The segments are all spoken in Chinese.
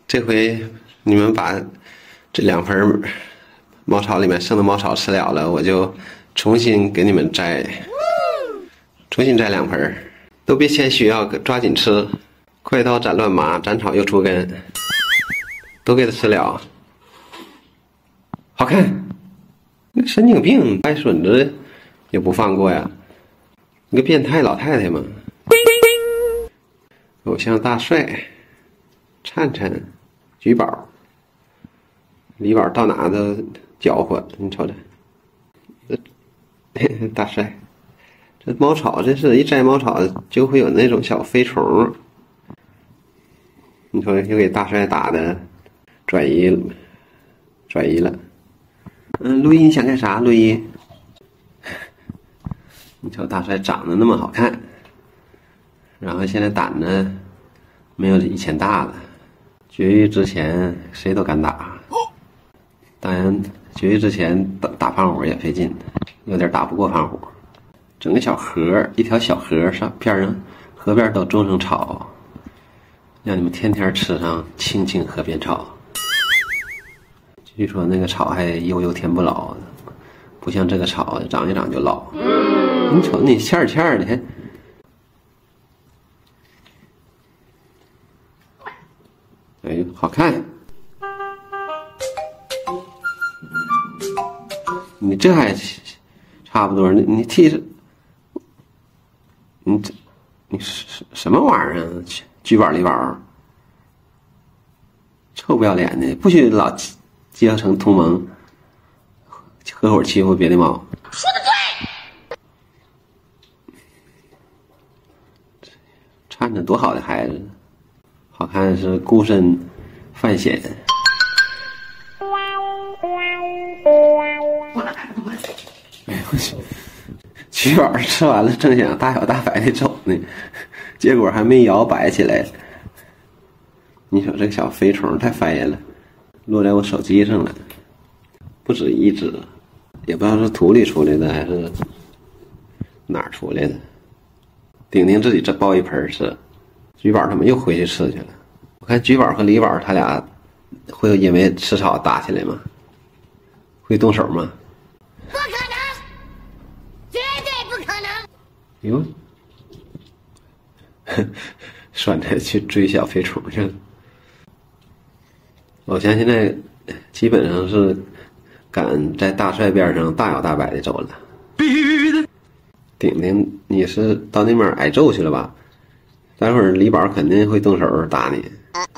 这回你们把这2盆猫草里面剩的猫草吃了，我就重新给你们摘2盆，都别谦虚啊，抓紧吃！快刀斩乱麻，斩草又除根，都给它吃了。好看，那个神经病带孙子也不放过呀！你个变态老太太嘛！偶像大帅，灿灿，菊宝，李宝到哪都搅和，你瞅瞅，大帅，这猫草真是一摘猫草就会有那种小飞虫，你说又给大帅打的转移了。路易你想干啥？路易，你瞅大帅长得那么好看，然后现在胆子没有以前大了。绝育之前谁都敢打，当然绝育之前打胖虎也费劲，有点打不过胖虎。整个小河，一条小河上边上，河边都种上草，让你们天天吃上清清河边草。据说那个草还悠天不老，不像这个草长一长就老。你瞅你欠儿的还。哎呦，好看！你这还差不多，你替着，你什么玩意儿啊？菊宝李宝，臭不要脸的，不许老结合成同盟，合伙欺负别的猫。 说的对。 看着多好的孩子！好看是孤身犯险。哎呦我去！菊宝吃完了，正想大摇大摆的走呢，结果还没摇摆起来。你瞅这个小飞虫太烦人了，落在我手机上了，不止一只，也不知道是土里出来的还是哪儿出来的。丁丁自己这抱一盆吃。菊宝他们又回去吃去了。我看菊宝和李宝他俩会因为吃草打起来吗？会动手吗？ 不可能，绝对不可能。 哟，拴着去追小飞虫去了。偶像现在基本上是敢在大帅边上大摇大摆的走了。必须的。丁丁，你是到那边挨揍去了吧？待会儿李宝肯定会动手打你。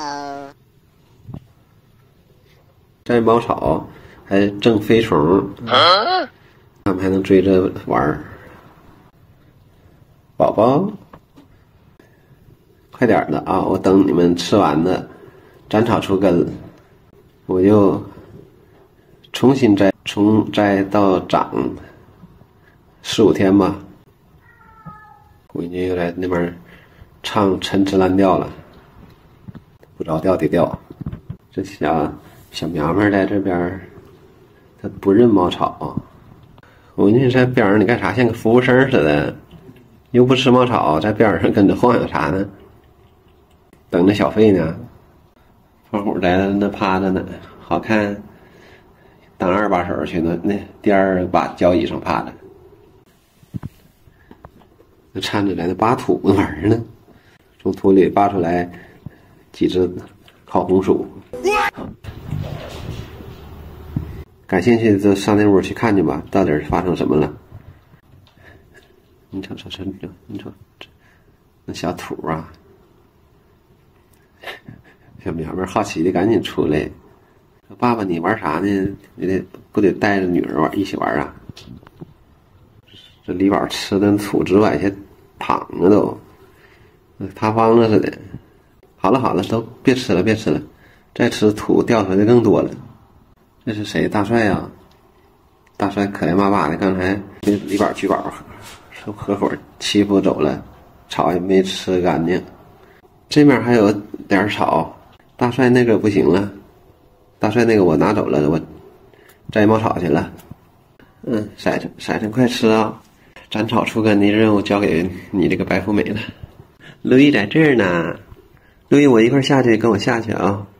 摘猫草还挣飞虫，他们还能追着玩儿。宝宝，快点的啊！我等你们吃完的，斩草除根，我就重新摘，从摘到长4-5天吧。闺女又在那边唱陈词滥调了，不着调的调。这小苗苗在这边，他不认猫草。我那在边上你干啥？像个服务生似的，又不吃猫草，在边上跟着晃悠啥呢？等着小费呢。胖虎在那趴着呢，好看，当2把手去那第2把交椅上趴着。那掺着在那扒土那玩意儿呢。从土里扒出来几只烤红薯，感兴趣就上那屋去看去吧，到底发生什么了？你瞅，你瞅那小土啊！小苗苗好奇的赶紧出来，说：“爸爸，你玩啥呢？你不得带着女儿一起玩啊？”这李宝吃的土直往下淌啊都。塌方了似的。好了，都别吃了，再吃土掉出来的更多了。这是谁？大帅呀！大帅可怜巴巴的，刚才跟李宝、菊宝合伙欺负走了，草也没吃干净。这面还有点草，大帅那个不行了，大帅那个我拿走了，我摘猫草去了。骰子快吃啊！斩草除根的任务交给你这个白富美了。路易在这儿呢，路易我一块下去，跟我下去啊。